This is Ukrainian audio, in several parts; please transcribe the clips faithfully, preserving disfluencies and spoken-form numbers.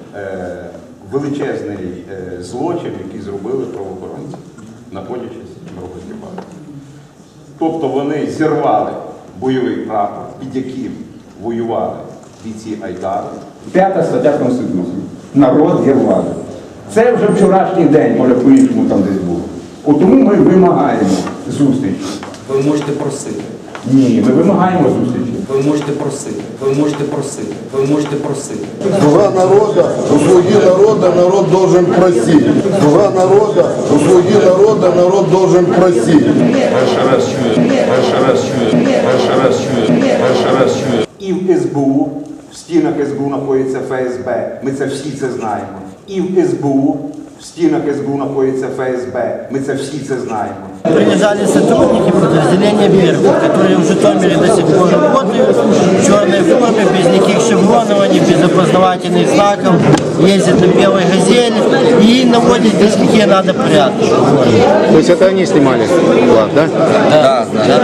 величезний злочин, який зробили правоохоронці, знаходячись в роботі бази. Тобто вони зірвали бойовий прапор, під яким воювали бійці Айдару. П'ята стаття Конституції. Народ є влада. Це вже вчорашній день, може по-іншому там десь було. От тому ми вимагаємо зустрічі. Ви можете просити. Ні, ми вимагаємо зустрічі. Ви можете просити. Ви можете просити. Ви можете просити. Слуга народа, у слуги народа народ должен просить. Слуга народа, у слуги народа народ должен просить. Перший раз чую, перший раз чую, перший раз чую, перший раз чую. І в ес бе у, в стінах ес бе у знаходиться еф ес бе, ми це всі це знаємо. І в ес бе у, в стенах ес бе у находится эф эс бэ. Мы это все это знаем. Приезжали сотрудники подразделения «Беркут», которые в Житомире до сих пор работают, в черной форме, без никаких шевронований, без опознавательных знаков, ездят на белой «Газели и наводят здесь какие надо порядки. То есть это они снимали флаг, да? Да, да. да.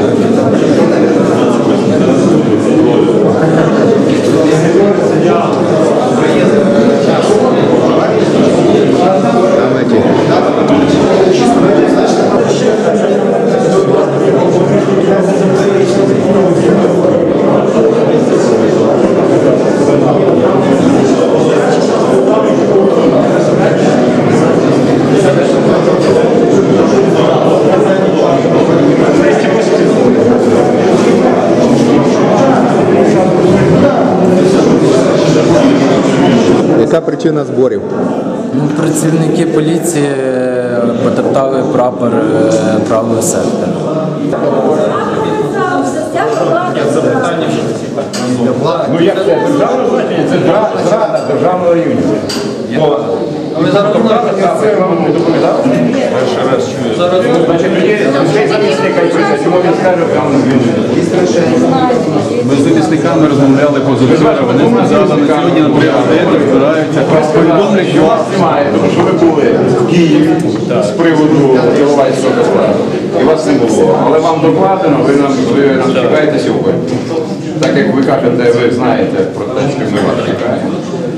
Яка причина зборів? Ну, працівники поліції потоптали прапор правого сектора. Ну як це? Державна значення? Це зрада державного рівня. Ви зараз це вам не доповідали? Перший раз чую. Значить, тоді цей замісник, чому він скаже, ми з захисниками розмовляли позавчора, вони сказали, на сьогодні на три години збираються. повідомлення, що вас немає, тому що ви були в Києві з приводу Іловайського костела. І вас не було. Але вам докладено, ви нам, ви нам чекаєте сьогодні. Так як ви кажете, ви знаєте про те, що ми вас чекаємо.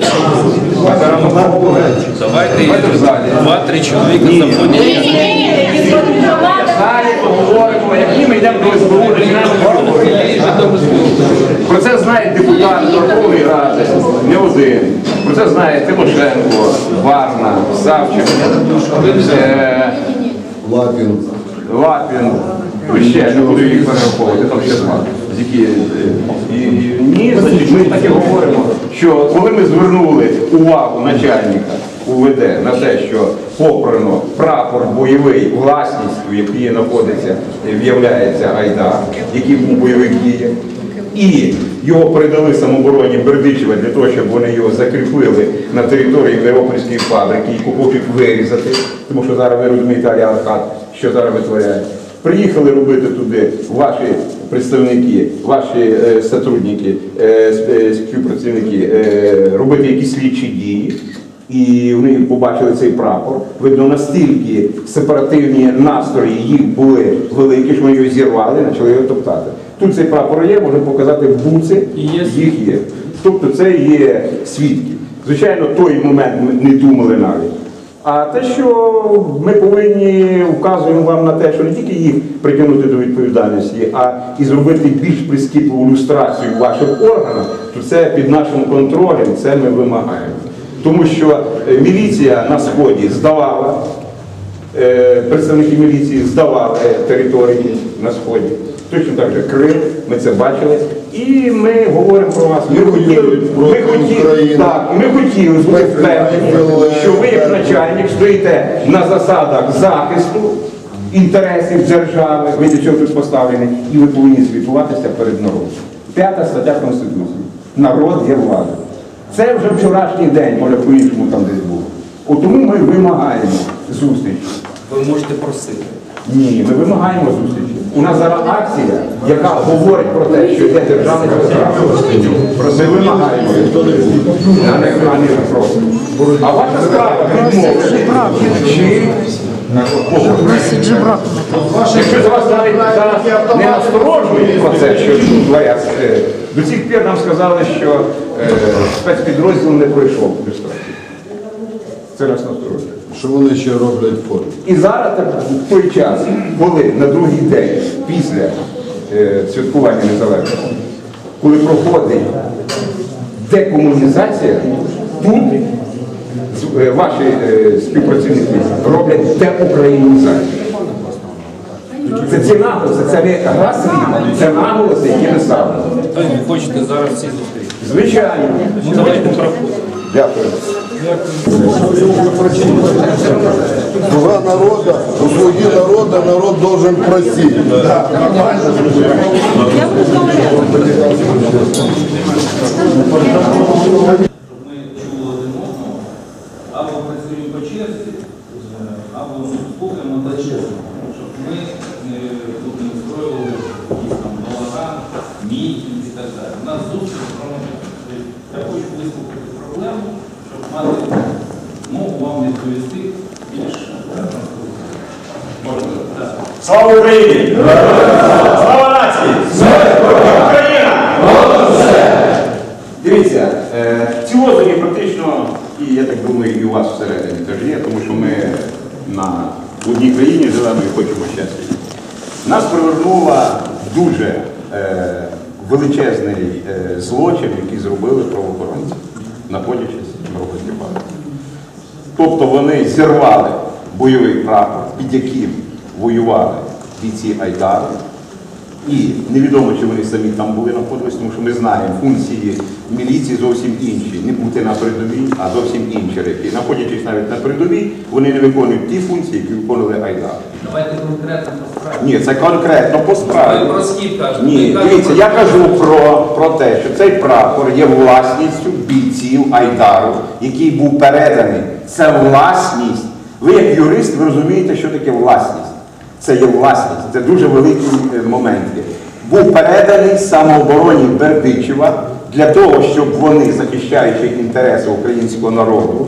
Давайте два-три чоловіка заходять. Далі поговоримо, які ми йдемо до ес бе у, починаємо говорити. Про це знає депутат Верховної Ради, не один. Про це знає Тимошенко, Варна, Савченко, Лапін. Лапін. Ще не буду їх перераховувати, там ще два. Ні, значить, ми так і говоримо, що коли ми звернули увагу начальника у ве де на те, що попрано прапор бойовий власністю, який знаходиться, в'являється Айдар, який був у бойових діях, і його передали самообороні Бердичева для того, щоб вони його закріпили на території Миропольської фабрики, яку хочуть вирізати, тому що зараз ви розумієте, Аліархат, що зараз витворяє. Приїхали робити туди ваші представники, ваші е, сотрудники, е, співпрацівники, е, робити якісь слідчі дії. І вони побачили цей прапор. Видно, настільки сепаративні настрої їх були великі, що вони його зірвали і почали його топтати. Тут цей прапор є, можна показати в буці, їх є. Тобто це є свідки. Звичайно, той момент ми не думали навіть. А те, що ми повинні, вказуємо вам на те, що не тільки їх притягнути до відповідальності, а і зробити більш прискіпливу люстрацію ваших органів, то це під нашим контролем, це ми вимагаємо. Тому що міліція на Сході здавала, представники міліції здавали території на Сході. Точно так же Крим, ми це бачили. І ми говоримо про вас. Ми хотіли, ми хотіли, так, ми хотіли бути впевнені, що ви як начальник стоїте на засадах захисту інтересів держави, ви для чого тут поставлені, і ви повинні звітуватися перед народом. П'ята стаття Конституції. Народ є влада. Це вже вчорашній день, може по-іншому там десь було. От тому ми вимагаємо зустрічі. Ви можете просити. Ні, ми вимагаємо зустрічі. У нас зараз акція, яка говорить про те, що йде державний контракт. Ми вимагаємо. А не просимо. А ваша справа відмовити. Чи Носить же брак. Якщо з вас навіть зараз не насторожує про це, що творять, е, до цих пір нам сказали, що е, спецпідрозділ не пройшов люстрацію. Це нас насторожує. Що вони ще роблять в формі? І зараз так, в той час, коли на другий день після е, святкування незалежності, коли проходить декомунізація, тут з- е, ваші е, співпрацівники роблять деукраїнізацію. Це ці наголоси, це не гаслі, це наголоси, які не ставили. Ви хочете зараз всі зустріти. Звичайно. Ну, давайте проходимо. Дякую. Слуга народа, у слуги народа народ должен просить. Ми чули один одного, або працюємо по черзі, або слухаємо та чесно, щоб ми тут не строїли якісь там балаган, мітинг і так далі. У нас зустріч громадян. Я хочу вислухати проблему, щоб мати змогу вам відповісти більш транспортно. Слава Україні! Слава нації! Україна! Дивіться, е, ці лозунги практично, і я так думаю, і у вас всередині теж є, тому що ми на одній країні живемо і хочемо щастя. Нас привернула дуже е, величезний е, злочин, який зробили правоохоронці, знаходячись в Рогозі. Тобто вони зірвали бойовий прапор, під яким воювали бійці Айдару. І невідомо, чи вони самі там були знаходились, тому що ми знаємо, функції міліції зовсім інші. Не бути на передовій, а зовсім інші речі. Знаходячись навіть на передовій, вони не виконують ті функції, які виконували Айдар. Давайте конкретно по справі. Ні, це конкретно по справі. Ви про схід кажете. Ні, дивіться, я кажу про, про те, що цей прапор є власністю бійців Айдару, який був переданий. Це власність. Ви як юрист, ви розумієте, що таке власність. Це є власність, це дуже великий момент. Був переданий самообороні Бердичева для того, щоб вони, захищаючи інтереси українського народу,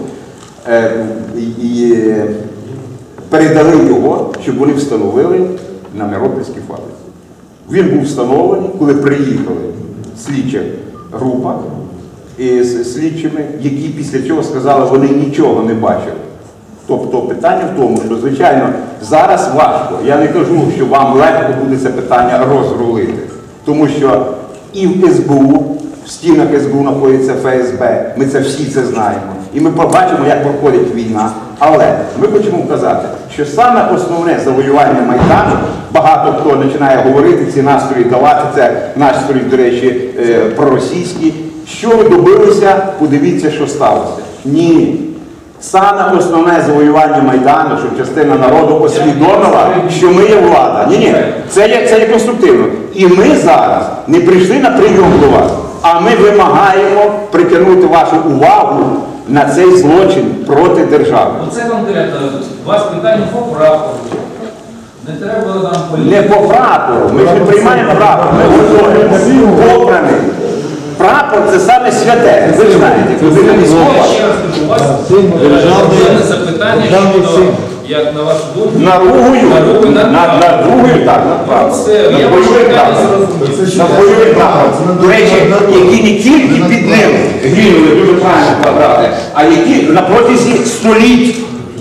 і передали його, щоб вони встановили на Миропільській фабриці. Він був встановлений, коли приїхали слідча група із слідчими, які після цього сказали, вони нічого не бачили. Тобто питання в тому, що, звичайно, зараз важко. Я не кажу, що вам легко буде це питання розрулити. Тому що і в ес бе у, в стінах ес бе у знаходиться еф ес бе, ми це всі це знаємо. І ми побачимо, як проходить війна. Але ми хочемо вказати, що саме основне завоювання Майдану, багато хто починає говорити, ці настрої давати, це настрої, до речі, проросійські. Що ви добилися, подивіться, що сталося. Ні. Саме основне завоювання Майдану, щоб частина народу усвідомила, що ми є влада. Ні-ні, це є, це є конструктивно. І ми зараз не прийшли на прийом до вас, а ми вимагаємо притягнути вашу увагу на цей злочин проти держави. Оце конкретно. У вас питання по прапору. Не треба нам політики. Не по прапору. Ми ж не приймаємо прапор. Ми говоримо обраний. Прапор – це саме святе. Ви знаєте, коли не Я ще раз кажу, у вас державне запитання щодо, як на вашу думку, на другою, на, на, на, на другою, так, на прапор. Все, На я бойовий ваше питання прапор. зрозумів. На бойовий прапор. До речі, які не тільки під ним гинули, дуже правильно квадрати, а які на протязі століть.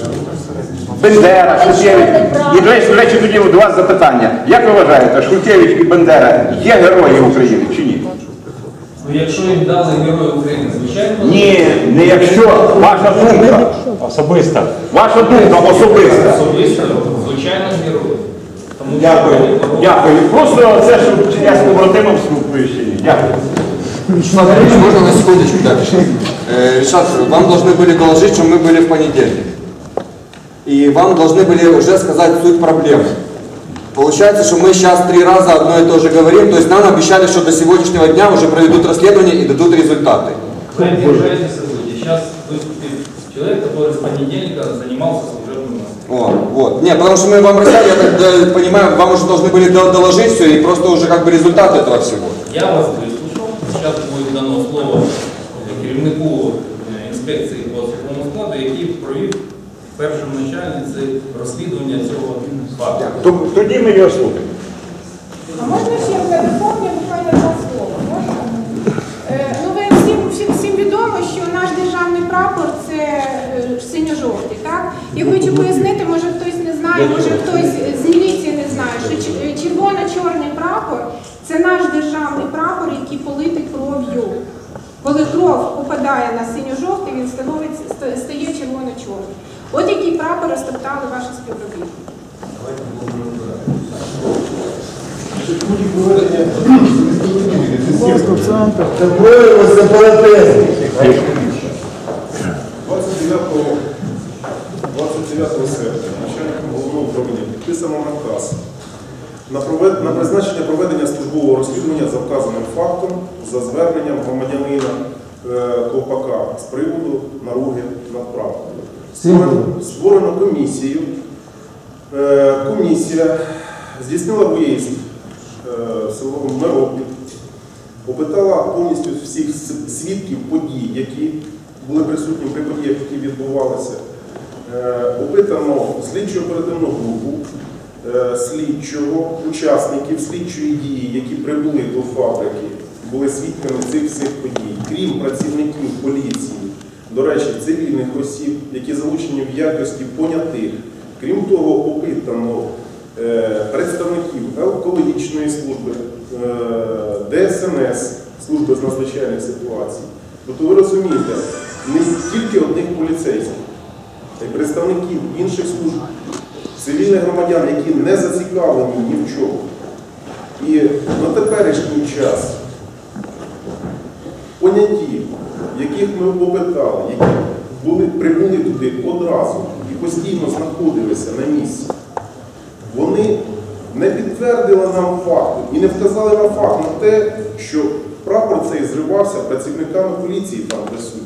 Бендера, Шухевич. І, до речі, до речі, тоді до вас запитання. Як ви вважаєте, Шухевич і Бендера є герої України чи ні? Ну, якщо їм дали Герої України, звичайно. Ні, не якщо. Ваша думка. Особисто. Ваша думка особиста. Особисто, звичайно, герої. Тому що Дякую. вони боролися. Дякую. Просто це, щоб я з побратимом спілкуюся. Дякую. Смотрите, можно на секундочку дальше? Э, Ришат, вам должны были доложить, что мы были в понедельник. И вам должны были уже сказать суть проблемы. Получается, что мы сейчас три раза одно и то же говорим, то есть нам обещали, что до сегодняшнего дня уже проведут расследование и дадут результаты. Вы опережаете события. Сейчас выступит человек, который с понедельника занимался служебным О, вот. Нет, потому что мы вам рассказали, я так да, понимаю, вам уже должны были доложить все и просто уже как бы результат этого всего. Я вас выслушал. Сейчас будет дано слово керівнику інспекції по сухому складу, який провів першим начальниці розслідування цього факту. Тоді ми його слухаємо. А можна ще доповню буквально два слова? Можна? Е, ну, ви всім, всім, всім відомо, що наш державний прапор це е, синьо-жовтий, так? Я хочу пояснити, може хтось не знає, може хтось з міліції не знає, що чер- червоно-чорний прапор це наш державний прапор, який политий кров'ю. Коли кров попадає на синьо-жовтий, він становиться, ста- стає червоно-чорним. От який прапор розтоптали ваші співробітники. Це прояви сепаратизму. двадцять дев'ятого серпня начальником головного управління підписано наказ на, провед... на призначення проведення службового розслідування за вказаним фактом за зверненням громадянина е, Ковпака з приводу наруги над прапором. Створено, створено комісію. Е, комісія здійснила виїзд е, в село Миропіль, опитала повністю всіх свідків подій, які були присутні при подіях, які відбувалися. Е, опитано слідчу оперативну групу, е, слідчого, учасників слідчої дії, які прибули до фабрики, були свідками цих всіх подій, крім працівників поліції, до речі, цивільних осіб, які залучені в якості понятих. Крім того, опитано е, представників екологічної служби, е, Де Ес Ем Ес, служби з надзвичайних ситуацій. Тобто ви розумієте, не тільки одних поліцейських, а й представників інших служб, цивільних громадян, які не зацікавлені ні в чому. І на теперішній час поняті, яких ми опитали, які були, прибули туди одразу і постійно знаходилися на місці, вони не підтвердили нам факту і не вказали на факт на те, що прапор цей зривався працівниками поліції там присутні.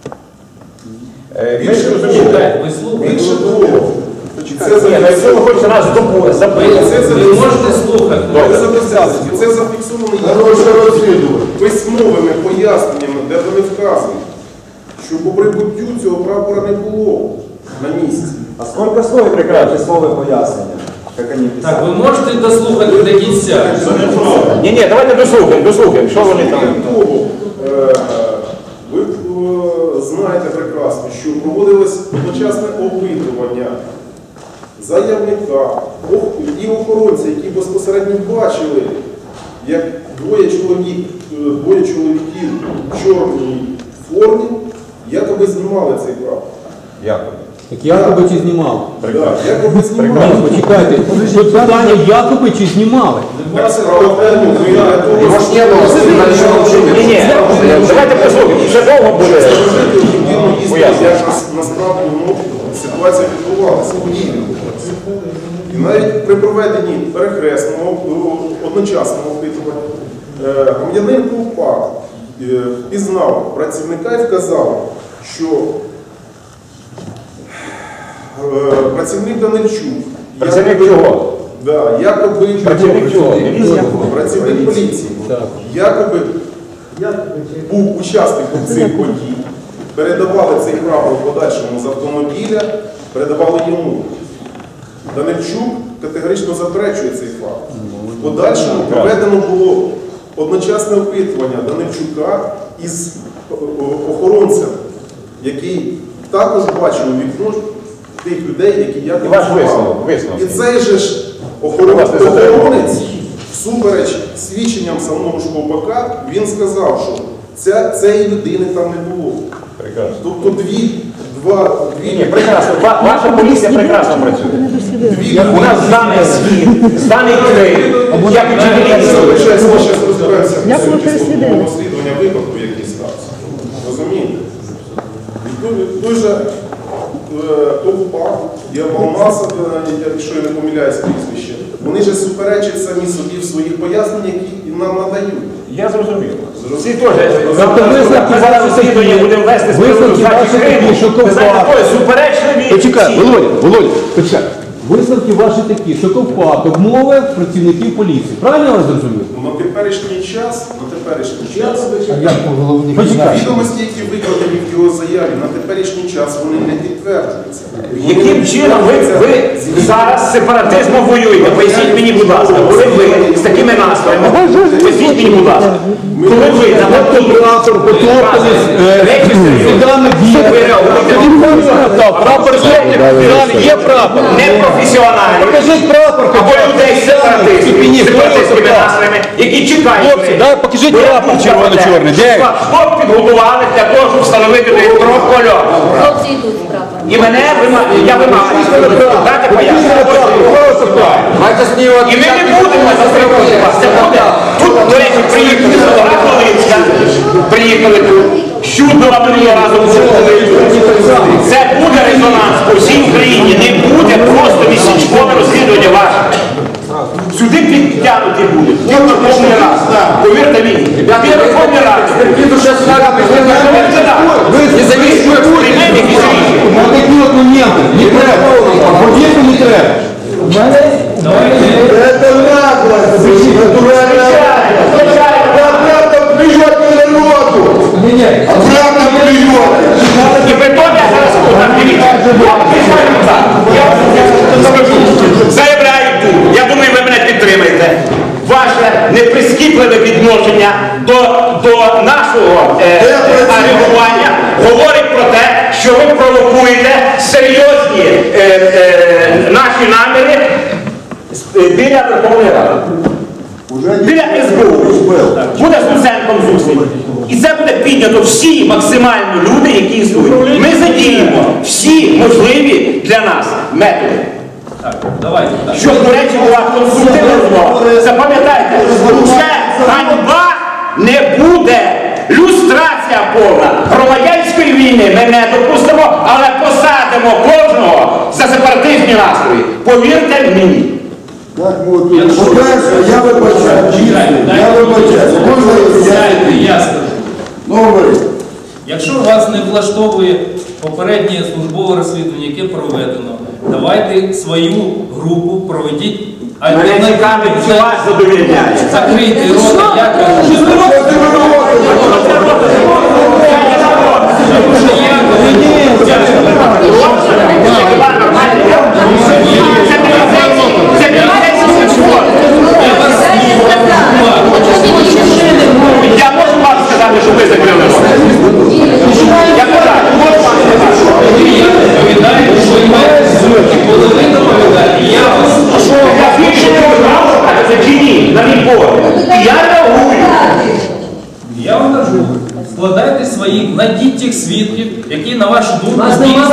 Більше того, більше того, це за Якщо ви хочете нас запитати, Ви можете слухати. це зафіксовано письмовими поясненнями, де вони вказують, що по прибуттю цього прапора не було на місці. А сколько стоит прекрасное слово пояснення? Как они писали? Так, ви можете дослухати до кінця. Ні, ні, давайте дослухаємо, дослухаємо, що вони там. Крім того, е, ви е, знаєте прекрасно, що проводилось одночасне опитування заявника і охоронця, які безпосередньо бачили, як двоє чоловік, двоє чоловіків в чорній формі якоби знімали цей прапор. Якоби. Так якоби чи знімали? Так, якоби знімали. Почекайте, тут питання якоби чи знімали? Так, справа в тому, ми для того, Його ж не було, ні, ні, давайте послухаємо, ще довго буде пояснення. як насправді ну, ситуація відбувалася, події відбувалися. І навіть при проведенні перехресного, одночасного опитування, е, громадянин Ковпак е, впізнав працівника і вказав, що е, працівник Данильчук, Працівник чого? да, якоби Працівник чого? працівник поліції, якоби був учасником цих подій, передавали цей прапор в подальшому з автомобіля, передавали йому. Данильчук категорично заперечує цей факт. В подальшому проведено було одночасне опитування Данильчука із охоронцем, який також бачив у вікно тих людей, які якось Ваш впали. висновок, висновок. І цей же ж охоронець, охоронець всупереч свідченням самого ж Ковпака, він сказав, що ця, цієї людини там не було. Прекрасно. Тобто дві, два, дві... Ні, прекрасно. Ва- Ваша поліція прекрасно працює. Дві У нас зданий схід, зданий крик. Як Ми вчителі. зараз розберемося в службовому розслідування випадку, який стався. Розумієте? Той же Ковпак, Діабалмаса, якщо я не помиляюсь прізвище, вони ж суперечать самі собі в своїх поясненнях, які нам надають. Я зрозумів. Всі теж. Тобто висновки Ми зараз розслідування будемо вести з приводу Висновки здачі ваші Криму. такі, що Ви знаєте, Ковпак- такої суперечливі. Почекай, всі. Володя, Володя, почекай. Висновки ваші такі, що Ковпак обмовив працівників поліції. Правильно я вас зрозумів? На теперішній час, на теперішній час. Відомості, які викладені в його заяві, на теперішній час вони не підтверджуються. Яким чином ви, ви зараз з сепаратизмом воюєте? Поясніть мені, будь ласка, коли ви з такими настроями, поясніть мені, будь ласка, коли ви на прапор потоптались, ви реагуєте? Прапор є прапор. Непрофесіональні. Покажіть прапор. Або людей з сепаратистами, сепаратистськими настроями, які чекають. Хлопці, дай покажіть прапор червоно-чорний. Де? Хлоп підготували для того, щоб встановити трьох кольорів. Хлопці йдуть з прапором. І мене вимагає, я вимагаю, дати пояснення. І ми не будемо застрахувати вас. Це буде. Тут, до речі, приїхали з Володимирська, приїхали тут. Щудова минулого разу були. Це буде резонанс по всій Україні. Не буде просто місячкове розслідування ваше. Сюди підтягнуті будуть. Ті Верховний Рад. Повірте мені. Ті Верховний Рад. Независимо приймемо якісь рішення. Такі от моменти. Не треба. Повірте, не треба. Это наглость, натуральная. Обратно плюет народу. Обратно плюет. І при тому я зараз тут, дивіться, я скажу, заявляю тут, я думаю, ви мене підтримаєте, ваше неприскіпливе відношення до, до нашого е, реагування говорить про те, що ви провокуєте серйозні е, е, наші наміри біля Верховної Ради. Біля ес бе у. Буде з Луценком зустріч. І це буде піднято всі максимально люди, які існують. Ми задіємо всі можливі для нас методи. Так, давайте. Так. Щоб, до речі, була конструктивна розмова. Запам'ятайте, вже ганьба не буде. Люстрація повна. Громадянської війни ми не допустимо, але посадимо кожного за сепаратистні настрої. Повірте мені. По-перше, я вибачаю. Я вибачаю. Можна я скажу? Ну, говори. Якщо вас не влаштовує попереднє службове розслідування, яке проведено, давайте свою групу проведіть. Мене цікавить, що вас задовільняє. Закрийте рота, я кажу. Я можу вам сказати, що ви закрили рота? Я кажу, можу вам сказати. Я доповідаю, що і коли ви доповідаєте, я вас прошу. Я більше не можу сказати, чи ні, на мій погляд. І я реагую. Я вам кажу, складайте свої, найдіть тих свідків, які на вашу думку дійсно.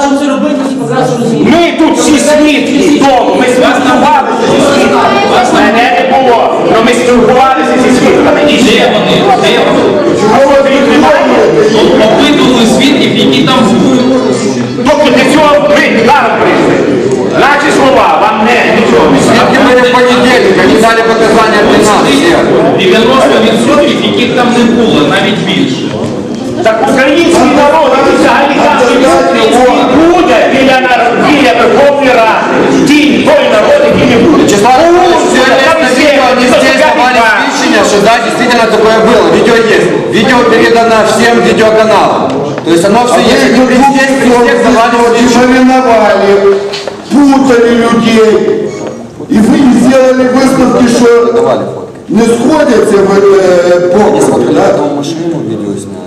Ми тут всі свідки тому, ми спілкувалися зі свідками. Мене не було, але ми спілкувалися зі свідками. І Де ще. вони? Де вони? Чого ви їх немає? Опитували свідків, які там були. Тобто для цього ви зараз прийшли. Наші слова, вам не нічого не Свідки були в понеділок, вони дали показання для нас. дев'яносто відсотків, яких там не було, навіть більше. Так український народ, і взагалі наші буде біля, біля Верховної Ради. Ті, той народ, який не буде. Числа они здесь давали сведения, что да, действительно такое было. Видео есть. Видео передано всем видеоканалам. То есть оно все есть. Они здесь, здесь давали мариновали, путали людей. И вы сделали выставки, что не сходятся в это полностью, да? видео сняли.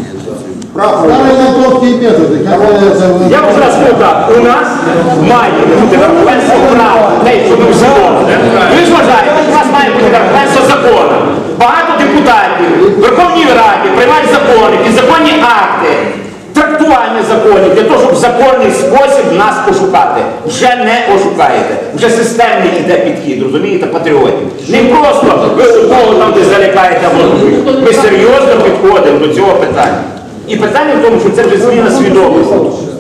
Я вже раз сказав так, у нас має бути верховенство права, те, що ми всі робимо. Ви ж вважаєте, у нас має бути верховенство закону. Багато депутатів в Верховній Раді приймають закони, підзаконні акти, трактування законів для того, щоб в законний спосіб нас ошукати. Вже не ошукаєте. Вже системний іде підхід, розумієте, патріотів. Не просто ви у кого там десь залякаєте або робите. Ми серйозно підходимо до цього питання. І питання в тому, що це вже зміна свідомості.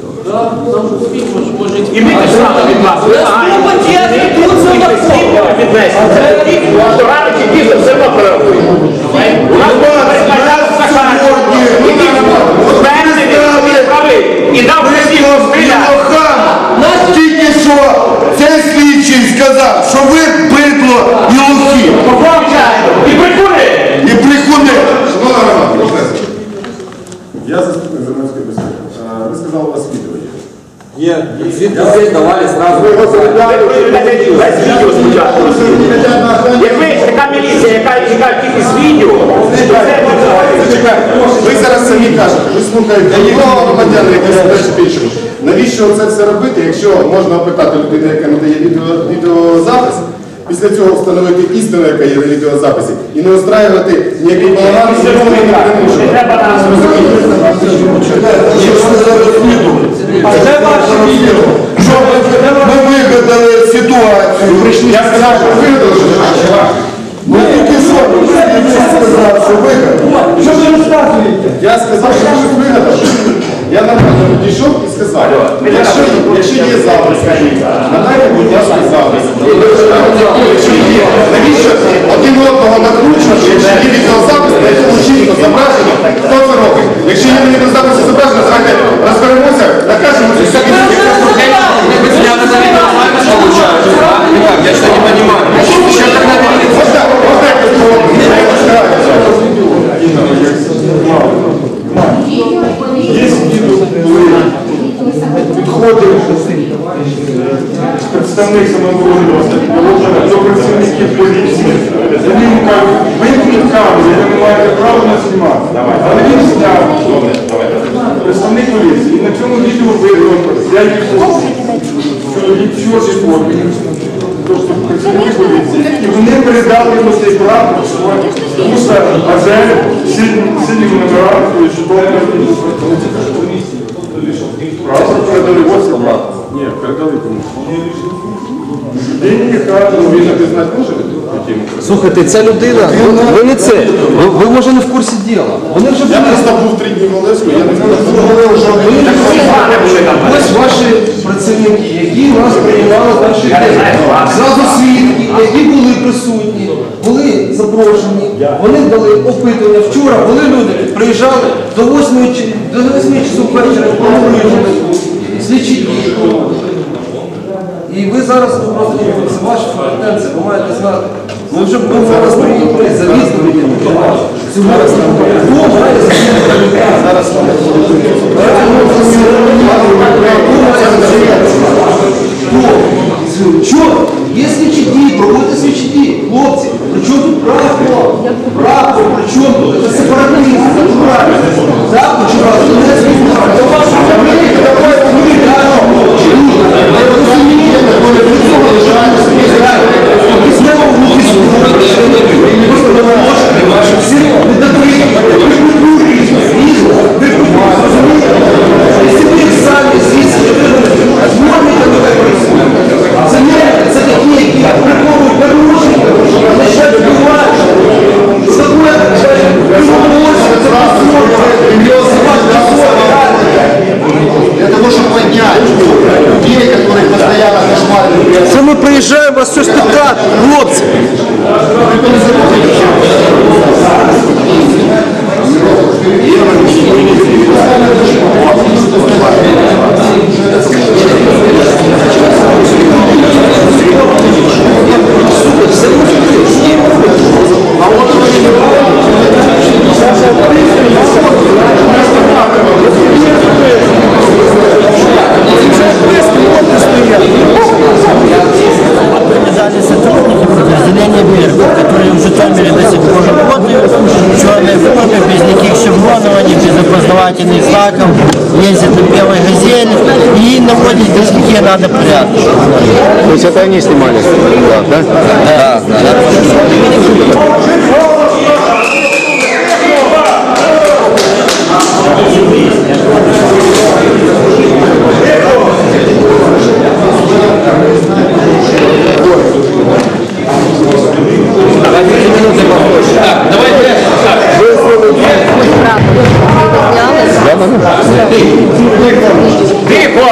І ми теж саме від вас вимагаємо, і прискіпливо віднести. Це такі, що рано чи пізно все одно прорахує. У нас була перекладати Сахарченко, який впевнений, він правий, і дав всім розстріляти. Тільки що цей слідчий сказав, що ви бидло і лохи. Помовчайте, і прикури! І брехуни. Ви сказали, у вас відео є. Нет, свидетелей давали сразу. Якби така міліція, яка яка тільки з відео, Ви зараз самі кажете, ви слухаєте нікого громадян, які себе пишуть. Навіщо це все робити, якщо можна опитати людину, яка надає відео, відеозапис, після цього встановити істину, яка є на відеозаписі, і не устраювати ніякий балаган, і нікого не перемушувати. Що ми вигадали ситуацію. Я сказав, що вигадали. Ну тільки що, я сказав, що вигадали. Що ви розказуєте? Я сказав, що ви вигадали. Я нормально підійшов і сказав, якщо, якщо є запис, надайте, будь ласка, запис. Якщо є, навіщо один одного накручувати, якщо є відеозапис, на якому чітко зображено, хто це робить? Якщо є відеозапис зображено, давайте розберемося, накажемо, що все Я что не понимаю. Еще тогда вот так, вот так, підходив представник самооборони до працівників поліції. Вони йому кажуть, вимкніть камеру, ви не маєте права нас знімати. Але він зняв. Представник поліції. І на цьому відео видно п'ять чоловік в чорній формі. Тобто працівники поліції. І вони передали йому цей прапор, Муса Азель, сильними номерами, що прапор передали ось прапор. Ні, передали комусь. Людині, яка він обізнати може? Слухайте, ця людина, ви не це, ви, ви може не в курсі діла. Вони вже Я просто був три дні в Олевську, я не знаю, що ось ваші працівники, які нас приймали перший день. Зразу свідки, які були присутні, були запрошені, вони дали опитування. Вчора були люди, приїжджали до восьми часу вечора, погружені, слідчі дії. І ви зараз просто, це ваша компетенція, ви маєте знати. Ми вже будемо зараз приїхали, завізли до вас. Зараз хто має завізти? Зараз Що? Є слідчі дії, проводьте слідчі дії. Хлопці, при чому тут прапор? Прапор, при чому тут? Це сепаратизм, це правильно. Так, вчора, не слідчі. До вас управління, давай, ми кажемо. Не розумієте, коли ви цього лежаєте, і знову в руки слухаєте. Ви просто не можете, ваші всі не дадуть. Ви культурні, різно, ви культурні, розумієте? Якщо ви самі звідси, зможете до тебе присутні. Це не, це такі, які приховують наручники, починають вбивати. Це таке, ви можете, це Для того, чтобы поднять людей, которые постоянно кошмарят. Це ми приїжджаємо вас щось питати, хлопці. Организовали сотрудники подразделения «Беркут», которые в Житомире до сих пор работают, в черной форме, без никаких шевронований, без опознавательных знаков, ездят на белой «Газели» и наводят здесь какие надо порядки. То есть это они снимали? Да, да? Да. Тихо!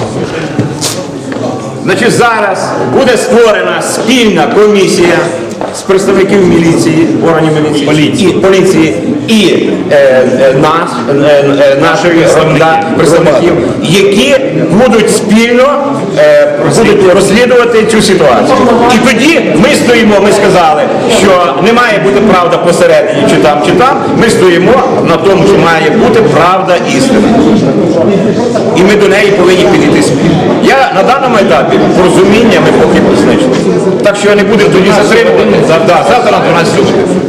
Значить, зараз буде створена спільна комісія з представників міліції, органів міліції, поліції, і, поліції, і е, е, нас, е, е, наших да, представників, які будуть спільно е, будуть розслідувати цю ситуацію. І тоді ми стоїмо, ми сказали, що не має бути правда посередині, чи там, чи там, ми стоїмо на тому, що має бути правда істина. І ми до неї повинні підійти спільно. Я на даному етапі порозуміння ми поки знайшли. Так що я не буду тоді затримувати. Да, завтра на дванадцять.